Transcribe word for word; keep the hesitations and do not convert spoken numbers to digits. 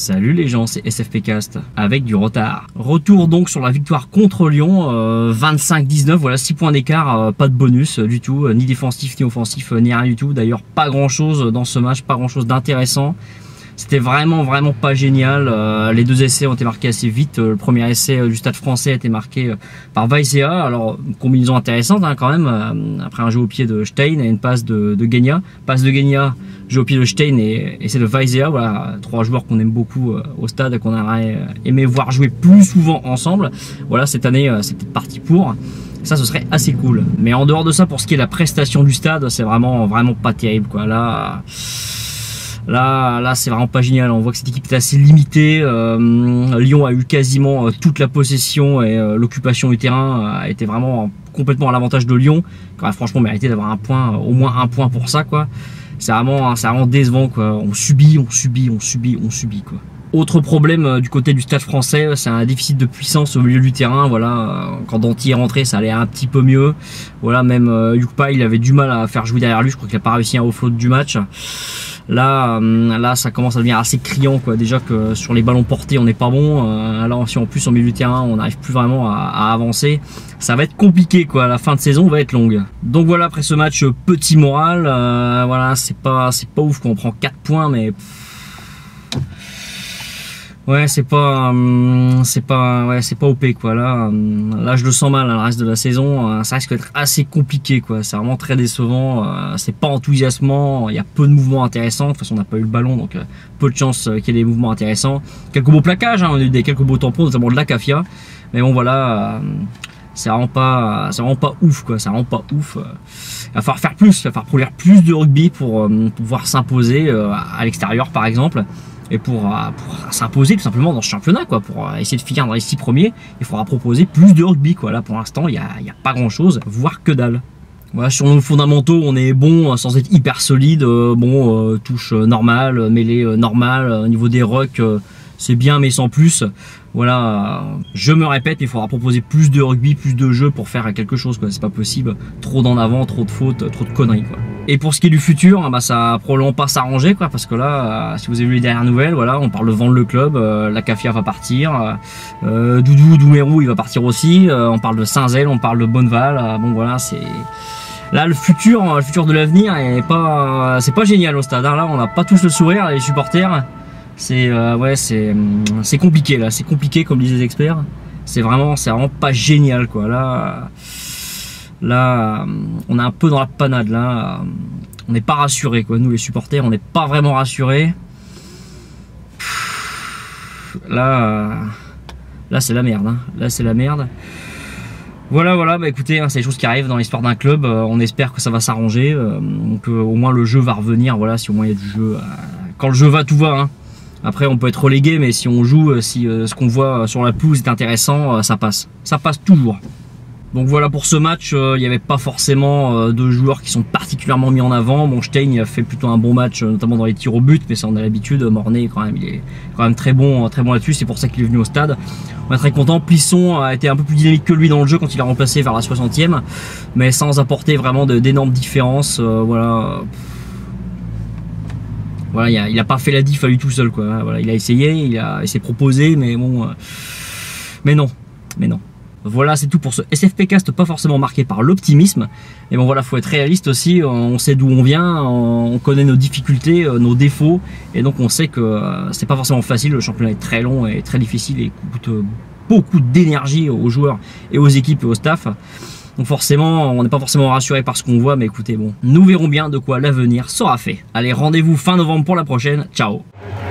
Salut les gens, c'est S F P Cast avec du retard. Retour donc sur la victoire contre Lyon, euh, vingt-cinq dix-neuf, voilà six points d'écart, euh, pas de bonus euh, du tout, euh, ni défensif ni offensif, euh, ni rien du tout. D'ailleurs pas grand chose dans ce match, pas grand chose d'intéressant. C'était vraiment vraiment pas génial. Euh, les deux essais ont été marqués assez vite. Euh, le premier essai euh, du Stade Français a été marqué euh, par Weissea. Alors une combinaison intéressante hein, quand même. Euh, après un jeu au pied de Stein et une passe de, de Genia. Passe de Genia, jeu au pied de Stein et essai de Weissea. Voilà trois joueurs qu'on aime beaucoup euh, au stade, qu'on aurait aimé voir jouer plus souvent ensemble. Voilà cette année euh, c'est peut-être parti pour. Ça ce serait assez cool. Mais en dehors de ça, pour ce qui est de la prestation du stade, c'est vraiment vraiment pas terrible quoi. Là. Euh, Là, là c'est vraiment pas génial. On voit que cette équipe est assez limitée. Euh, Lyon a eu quasiment toute la possession et euh, l'occupation du terrain a été vraiment complètement à l'avantage de Lyon. Qui aurait franchement mérité d'avoir un point, au moins un point pour ça, quoi. C'est vraiment, c'est vraiment décevant, quoi. On subit, on subit, on subit, on subit, quoi. Autre problème euh, du côté du Stade Français, c'est un déficit de puissance au milieu du terrain. Voilà, euh, quand Danty est rentré, ça allait un petit peu mieux. Voilà, même euh, Yukpa, il avait du mal à faire jouer derrière lui. Je crois qu'il n'a pas réussi un offload du match. Là, euh, là, ça commence à devenir assez criant, quoi. Déjà que sur les ballons portés, on n'est pas bon. Euh, là, si en plus en milieu du terrain, on n'arrive plus vraiment à, à avancer, ça va être compliqué, quoi. La fin de saison va être longue. Donc voilà, après ce match, petit moral. Euh, voilà, c'est pas, c'est pas ouf, quoi. On prend quatre points, mais ouais, c'est pas, hum, c'est pas, ouais, c'est pas O P quoi. Là, hum, là, je le sens mal. Hein, le reste de la saison, euh, ça risque d'être assez compliqué, quoi. C'est vraiment très décevant. Euh, c'est pas enthousiasmant. Il y a peu de mouvements intéressants. De toute façon, on n'a pas eu le ballon, donc euh, peu de chance euh, qu'il y ait des mouvements intéressants. Quelques beaux plaquages, hein, on a eu des quelques beaux tampons, notamment de la Cafia. Mais bon, voilà. Euh, c'est vraiment pas, c'est vraiment pas ouf, quoi. C'est vraiment pas ouf. Euh, il va falloir faire plus. Il va falloir produire plus de rugby pour, euh, pour pouvoir s'imposer euh, à l'extérieur, par exemple. Et pour, pour s'imposer tout simplement dans ce championnat, quoi, pour essayer de finir dans les six premiers, il faudra proposer plus de rugby, quoi. Là, pour l'instant, il n'y a, y a pas grand-chose, voire que dalle. Voilà, sur nos fondamentaux, on est bon sans être hyper solide. Euh, bon, euh, touche normale, mêlée euh, normale. Au niveau des rucks, euh, c'est bien, mais sans plus. Voilà, euh, je me répète, il faudra proposer plus de rugby, plus de jeux pour faire quelque chose, quoi. C'est pas possible. Trop d'en avant, trop de fautes, trop de conneries, quoi. Et pour ce qui est du futur, bah ça va probablement pas s'arranger, quoi, parce que là, euh, si vous avez vu les dernières nouvelles, voilà, on parle de vendre le club, euh, la Cafia va partir, euh, Doudou Doumerou il va partir aussi, euh, on parle de Saint-Zel, on parle de Bonneval, euh, bon voilà, c'est là le futur, le futur de l'avenir est pas, c'est pas génial au stade. Hein. Là, on n'a pas tous le sourire, les supporters, c'est euh, ouais, c'est c'est compliqué là, c'est compliqué comme disent les experts, c'est vraiment, c'est vraiment pas génial, quoi. Là. Là, on est un peu dans la panade. Là, on n'est pas rassurés, quoi. Nous, les supporters, on n'est pas vraiment rassurés. Là, là, c'est la merde. Hein. Là, c'est la merde. Voilà, voilà. Bah écoutez, hein, c'est des choses qui arrivent dans l'histoire d'un club. Euh, on espère que ça va s'arranger. Euh, donc, euh, au moins le jeu va revenir. Voilà, si au moins il y a du jeu. Euh, quand le jeu va, tout va. Hein. Après, on peut être relégué, mais si on joue, euh, si euh, ce qu'on voit sur la pelouse est intéressant, euh, ça passe. Ça passe toujours. Donc voilà, pour ce match, euh, il n'y avait pas forcément euh, de joueurs qui sont particulièrement mis en avant. Bon, Stein il a fait plutôt un bon match, euh, notamment dans les tirs au but, mais ça on a l'habitude. Mornay quand même, il est quand même très bon, très bon là-dessus. C'est pour ça qu'il est venu au stade. On est très content. Plisson a été un peu plus dynamique que lui dans le jeu quand il a remplacé vers la soixantième, mais sans apporter vraiment d'énormes différences. Euh, voilà. Voilà, il a, il a pas fait la diff à lui tout seul, quoi. Voilà, il a essayé, il a essayé de proposer, mais bon, euh, mais non, mais non. Voilà, c'est tout pour ce S F P Cast, pas forcément marqué par l'optimisme. Et bon voilà, faut être réaliste aussi, on sait d'où on vient, on connaît nos difficultés, nos défauts, et donc on sait que c'est pas forcément facile, le championnat est très long et très difficile et coûte beaucoup d'énergie aux joueurs et aux équipes et au staff. Donc forcément, on n'est pas forcément rassuré par ce qu'on voit, mais écoutez, bon, nous verrons bien de quoi l'avenir sera fait. Allez, rendez-vous fin novembre pour la prochaine, ciao!